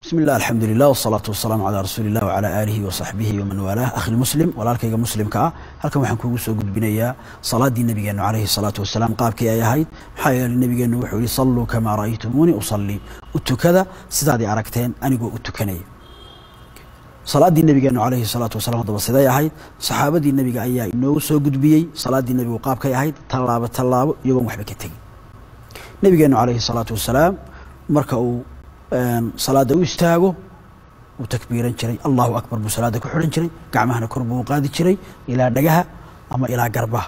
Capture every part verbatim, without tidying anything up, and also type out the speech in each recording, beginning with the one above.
بسم الله الحمد لله والصلاة والسلام على رسول الله وعلى آله وصحبه ومن والاه. أخي المسلم walaalkayga muslimka ah halkan waxaan kuugu soo gudbinayaa salaadii nabigeena calayhi salaatu wasalaam qaabkii ay ahayd. maxaa yeelay nabigeenu wuxuu yiri sallu kama ra'aytumuni usalli, u tukada sidaad aragteen anigoo u tukanaya. salaadii nabigeena calayhi salaatu wasalaam hadaba siday ahayd, saxaabadii nabiga ayaa inoo soo gudbiyay salaadii nabigu qaabkay ahayd, tallaabo tallaabo iyagoon waxba ka tagin. nabigeena calayhi salaatu wasalaam marka uu salaada u istaago uu takbiiran jiray, allahu akbar buu salaada ku xiran jiray, gacmahana kor buu qaadi jiray ilaa dhagaha ama ilaa garbaha.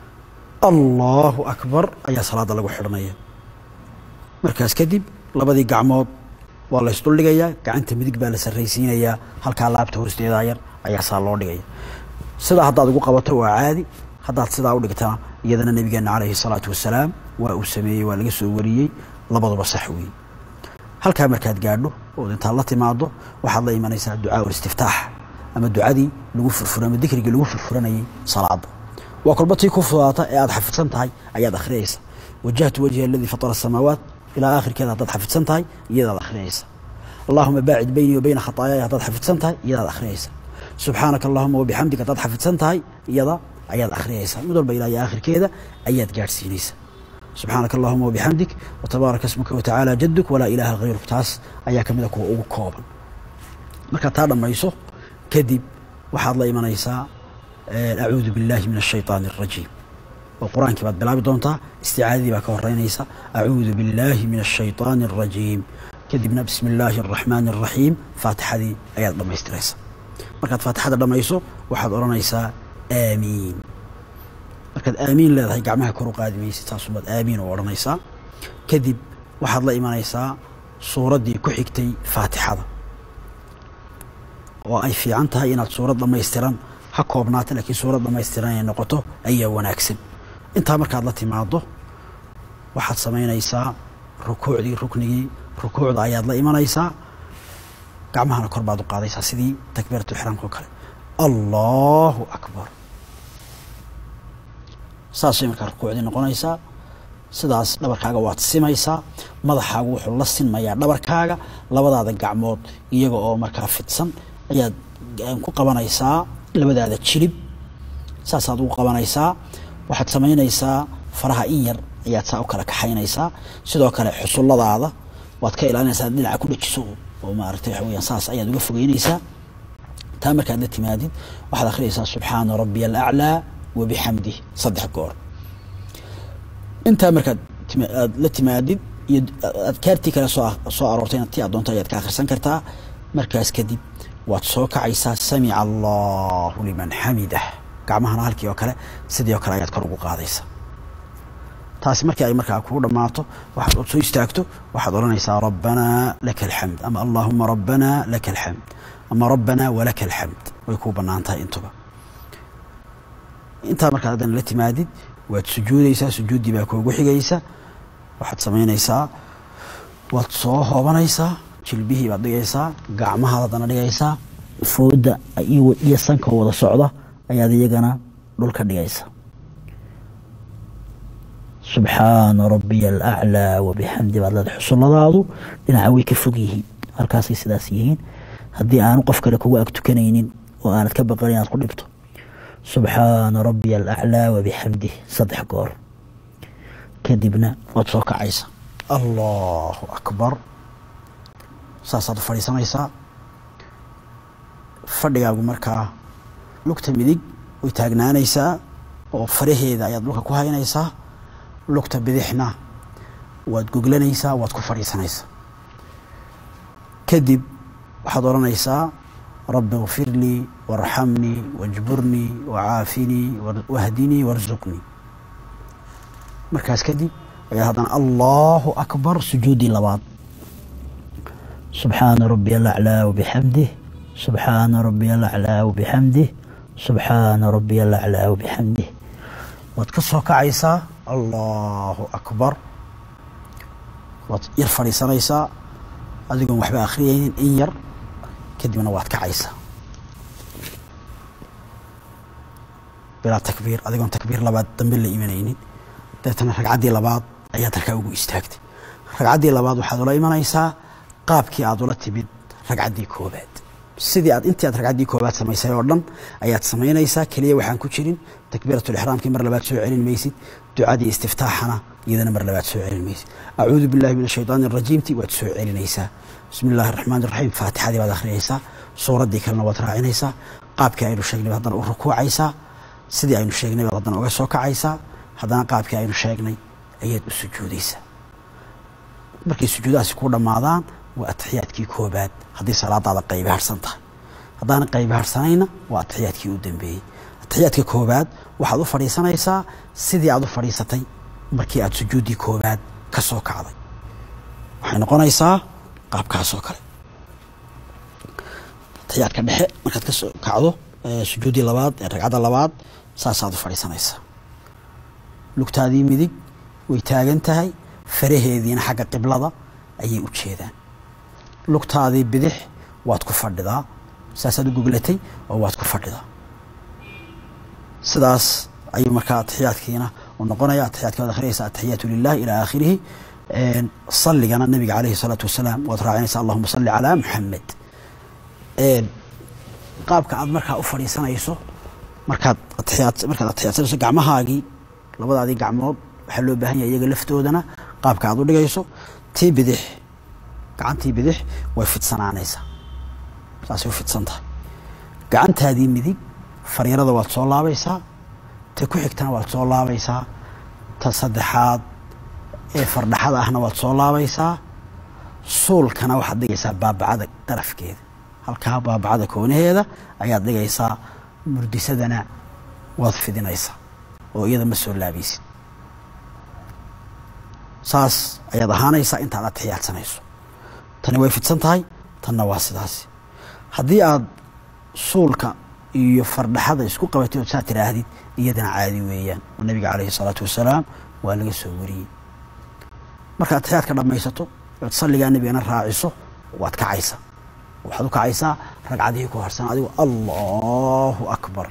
allahu akbar ayaa salaada lagu xiranaya. markaas kadib labadii gacmood waa la isdul dhigayaa, gacanta midig baa la sarraysiinayaa, halkaa laabta hoosteeda yar ayaa saa loo dhigaya. sidaa haddaad ugu qabato waa caadi, haddaad sidaa u dhigtana iyadana nabigeena calayhi salaatu wasalaam waa uu sameeyey, waa laga soo wariyey, labaduba sax weeye. halkaa markaad gaadho oo intaad la timaado waxaad la imanaysaa ducaa ul istiftaax ama ducadii lagu furfuray ama dikrigii lagu furfuranayay salaada. waa kolbatii ku fudaata ee aad xafidsan tahay ayaad akhriyaysa. wajahtu wajhi alladhi fatara as-samawat ila aakhirkeeda haddaad xafidsan tahay iyadaad akhriyaysa. allahuma baacid bayni wa bayna khataayaya haddaad xafidsan tahay iyadaad akhriyaysa. subxaanaka allahuma wabixamdika haddaad xafidsan tahay iyada ayaad akhriyaysa. mid walba ilaa iyo aakhirkeeda ayaad gaadhsiinaysa. سبحانك اللهم وبحمدك وتبارك اسمك وتعالى جدك ولا إله غيرك. تاس أيا كمدك وكوبا مركا تادا ميسو كذب وحاد الله إيمانيسا أعوذ بالله من الشيطان الرجيم. والقرآن كبات بلا بدونتا استعاذي باك ورينيسا أعوذ بالله من الشيطان الرجيم. كذبنا بسم الله الرحمن الرحيم. فاتحة دي آيات لما يستريسا مركا فاتحة لما يسو وحاد ورينيسا آمين. markaad aamiin leedahay gacmaha kor u qaadi maysid, taasubaad aamiin u odhanaysaa. kadib waxaad la imanaysaa suuraddii ku xigtay faatixada oo ay fiican tahay inaad suurad dhammaystiran ha koobnaata, laakiin suurad dhammaystiran inay noqoto ayaa wanaagsan. intaa markaad la timaado waxaad samaynaysaa rukuucdii ruknigii rukuucda ayaad la imanaysaa, gacmahana kor baad u qaadaysaa sidii takbiiratu ixraamka oo kale. allahu akbar saasay markaa rukuucdii noqonaysaa. sidaas dhabarkaaga waad simaysaa, madaxaagu wuxuu la sinmayaa dhabarkaaga, labadaada gacmood iyaga oo markaa fidsan ayaad ku qabanaysaa labadaada jilib, saasaad ugu qabanaysaa. waxaad samaynaysaa faraha in yar ayaad saa u kala kaxaynaysaa. sidoo kale xusulladaada waad ka ilaalinaysaa dhinaca ku dhajiso oo maaragtay waxa weeyaan saas ayaad uga fogeynaysaa. taa markaad la timaadid waxaad akhriyaysaa subxaana rabbiya alaclaa وبحمده صدح قور. انت مركز لا تمادد اذكارتي كلا سو سو ارورتين تي ادونتا يد كاخرسن كرتا مركز كدي واد سو كعيسا سمع الله لمن حمده gacmahana halkii oo kale sidii oo kale ayaad kor ugu qaadaysaa. taasi markii ay markaa ku dhamaato waxaad soo istaagto waxaad oranaysaa rabbana lakal hamd ama allahumma rabbana lakal hamd ama rabbana walakal hamd. way ku banaantahay intuba. inta markaa hadan la timaadid waad sujuudaysaa, sujuudii baa kuugu xigaysa. waxaad samaynaysaa waad soo hoobanaysaa, jilbihii baad dhigaysaa, gacmaha hadana dhigaysaa, fooda iyo sanka wada socda ayaad iyagana dhulka dhigaysaa. subxaana rabbiya alaclaa wabixamdi baad leedahay. xusulladaadu dhinaca way ka fog yihiin, halkaasay sidaas yihiin. haddii aanu qof kale kugu ag tukanaynin oo aanad ka baqan inaad ku dhibto سبحان ربي الأعلى وبحمده صدح قور. كدبنا وتصوك عيسى الله أكبر. ساسات فريسان عيسى فردقا مركا لوكتا مدق ويتاقنا عيسى وفريه إذا يدلوك كوهاين عيسى لوكتا بذحنا واتقوقلنا عيسى واتكو فريسان عيسى. كدب وحضرنا عيسى رب اغفر لي وارحمني واجبرني وعافني واهدني وارزقني. مركز كدي هذا الله أكبر. سجودي لبعض سبحان ربي الأعلى وبحمده سبحان ربي الأعلى وبحمده سبحان ربي الأعلى وبحمده. وتكسوك عيسى الله أكبر ويرفع لسان عيسى أذيكم وحبا آخرين إنير كدي من وقت كعيسى بلا تكبير. أذيكم تكبير لبعض دنبل إيمانيين دتنا رجعدي لبعض أيات الكوجو استاكت رجعدي لبعض وحد ولا إيمان عيسى قابك عضلات بيد ragcaddii koobaad sidii aad intii aad ragcaddii koobaad samaysay oo dhan ayaad samaynaysaa keliya waxaan ku jirin takbiiratul ixraamkii mar labaad soo celin maysid ducadii istiftaaxana iyadana mar labaad soo celin maysid acuudu billahi min ashaytaani arajiimti waad soo celinaysaa bismi illaahi araxmaani araxiim faatixadii baad akhriyaysaa suuraddii kalena waad raacinaysaa qaabkii aynu sheegnay baad haddana u rukuucaysaa sidii aynu sheegnay baad haddana uga soo kacaysaa haddana qaabkii aynu sheegnay ayaad u sujuudaysaa markay sujuudahaasi ku dhammaadaan waa atixiyaadkii koobaad haddii salaadaada qaybi harsan tahay haddaana qaybi harsanayna waa atixiyaadkii u dambeeyey atixiyaadka koobaad waxaad u fadhiisanaysaa sidii aad u fadhiisatay markii aad sujuuddii koobaad ka soo kacday waxay noqonaysaa qaabkaasoo kale atixiyaadka dhexe markaad ka soo kacdo sujuuddii labaad ee ragcadda labaad saasaad u fadhiisanaysaa lugtaadii midig way taagan tahay faraheediina xagga qiblada ayay u jeedaan lugtaadii bidix waad ku fadhidaa saasaad u goglatay oo waad ku fadhidaa sidaas ayuu markaa atixiyaadkiina u noqonaya atixiyaadka waad akhriyaysaa ataxiyaatu lilah ilaa aakhirihi salligana nabiga calayhi salaatu wasalaam waad raacinaysaa allahuma salli calaa muxamed qaabka aad markaa u fadhiisanayso markaad atixiyaad markaad atixiyaadsanayso gacmahaagii labadaadii gacmood waxaa loo baahan yahay iyaga laftoodana qaabka aad u dhigayso tii bidix gacantii bidix way fidsanaanaysaa saasay u fidsan tahay gacantaadii midig fariirada waad soo laabaysaa ta ku xigtana waad soo laabaysaa ta saddexaad ee fardhaxada ahna waad soo laabaysaa suulkana waxaad dhigaysaa baabacada darafkeeda halkaa baabacada koonaheeda ayaad dhigaysaa murdisadana waad fidinaysaa oo iyada ma soo laabaysid saas ayaad ahaanaysaa intaad atixiyaadsanayso tani way fidsan tahay tanna waa sidaasi haddii aad suulka iyo fardhaxada isku qabatay ood saa tiraahdid iyadana caadi weeyaan oo nabiga calayhi salaatu wasalaam waa laga soo wariyey markaad atixiyaadka dhammaysato ood salligaa nabigana raaciso waad kacaysaa waxaad u kacaysaa ragcadihii ku harsan adigu allahu akbar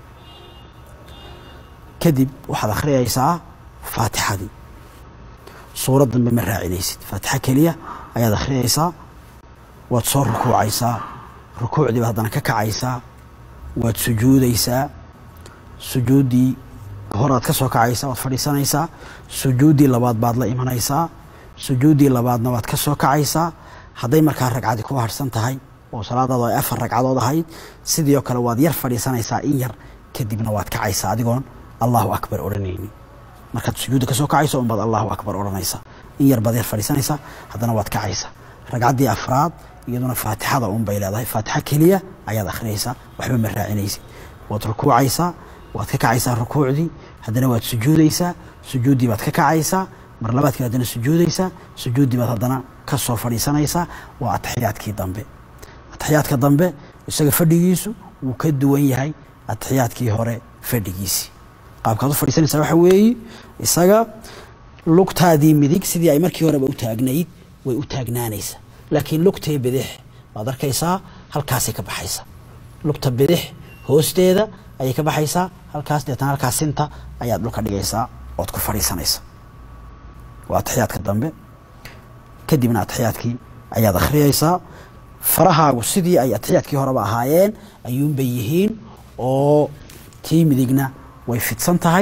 kadib waxaad akhriyaysaa faatixadii suurad dambe ma raacinaysid faatixa keliya ayaad akhriyaysaa waad soo rukuucaysaa rukuucdii baad haddana ka kacaysaa waad sujuudaysaa sujuuddii horaad ka soo kacaysaa waad fadhiisanaysaa sujuuddii labaad baad la imanaysaa sujuuddii labaadna waad ka soo kacaysaa hadday markaa ragcadi ku harsan tahay oo salaadaadu ay afar ragcadood ahayd sidii oo kale waad yar fadhiisanaysaa in yar kadibna waad kacaysaa adigoon allahu akbar odhanaynin markaad sujuudda ka soo kacayso unbaad allahu akbar odhanaysaa in yar baad yar fadhiisanaysaa haddana waad kacaysaa ragcaddii afraad iyaduna faatixada un bay leedahay faatixa keliya ayaad akhriyaysaa waxba ma raacinaysid waad rukuucaysaa waad ka kacaysaa rukuucdii haddana waad sujuudaysaa sujuuddii baad ka kacaysaa mar labaadkii haddana sujuudaysaa sujuuddii baad haddana ka soo fadhiisanaysaa waa atixiyaadkii dambe atixiyaadka dambe isaga fadhigiisu wuu ka duwan yahay atixiyaadkii hore fadhigiisii qaabkaad u fadhiisanaysaa waxa weeye isaga lugtaadii midig sidii ay markii horeba u taagnayd way u taagnaanaysaa laakiin lugtee bidix waad arkaysaa halkaasay ka baxaysaa lugta bidix hoosteeda ayay ka baxaysaa halkaas deetana halkaas sinta ayaad dhulka dhigaysaa ood ku fadhiisanaysaa waa atixiyaadka dambe kadibna atixiyaadkii ayaad akhriyaysaa farahaagu sidii ay atixiyaadkii horeba ahaayeen ayuunbay yihiin oo tii midigna way fidsan tahay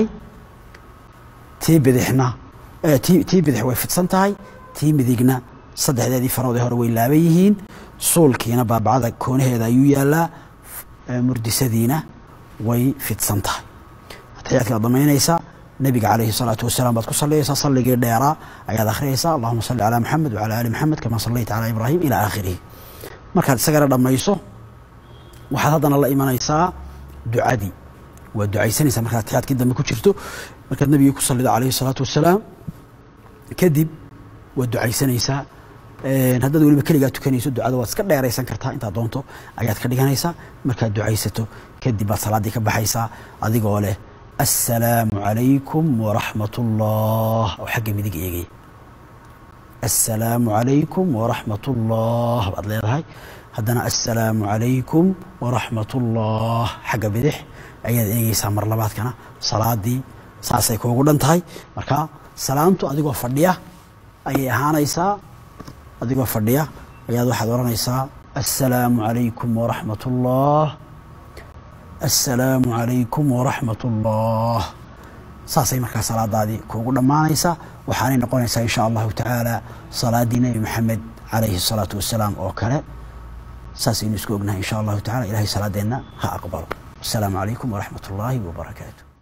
tii bidixna tii tii bidix way fidsan tahay tii midigna saddexdeedii farood ee hore way laaban yihiin suulkiina baabacada koonaheeda ayuu yaalaa murdisadiina way fidsan tahay atixiyaadkaad dhammaynaysaa nabiga calayhi salaatu wasalaam baad ku saliyaysaa salligii dheeraa ayaad akhriyaysaa allahuma salli calaa maxamed wacalaa ali maxamed kamaa sallayta calaa ibraahim ilaa aakhirihi markaad isagana dhammayso waxaad haddana la imanaysaa ducadii waad ducaysanaysaa markaad atixiyaadkii dambe ku jirto markaad nabigii ku sallido calayhi salaatu wasalaam kadib waad ducaysanaysaa haddaad weliba keligaa tukanayso ducada waad iska dheeraysan kartaa intaad doonto ayaad ka dhiganaysaa markaad ducaysato kadib baad salaaddii ka baxaysaa adigoo leh assalaamu calaykum waraxmat ullah oo xagga midig eegaya assalaamu calaykum waraxmat ullah baad leedahay haddana assalaamu calaykum waraxmat ullah xagga bidix ayaad eegaysaa mar labaadkana salaaddii saasay kuugu dhan tahay marka salaamtu adigoo fadhiya ayay ahaanaysaa adigoo fadhiya ayaad waxaad odhanaysaa السلام عليكم ورحمة الله السلام عليكم ورحمة الله saasay markaa salaadaadii kuugu dhamaanaysa waxaanay noqonaysaa insha Allah ta'ala salaadii nabi Muhammad alayhi salatu wassalam oo kale saasay isku ognahay insha Allah ta'ala ilaahay salaadeena ha aqbalo assalamu alaykum wa rahmatullahi wa barakatuh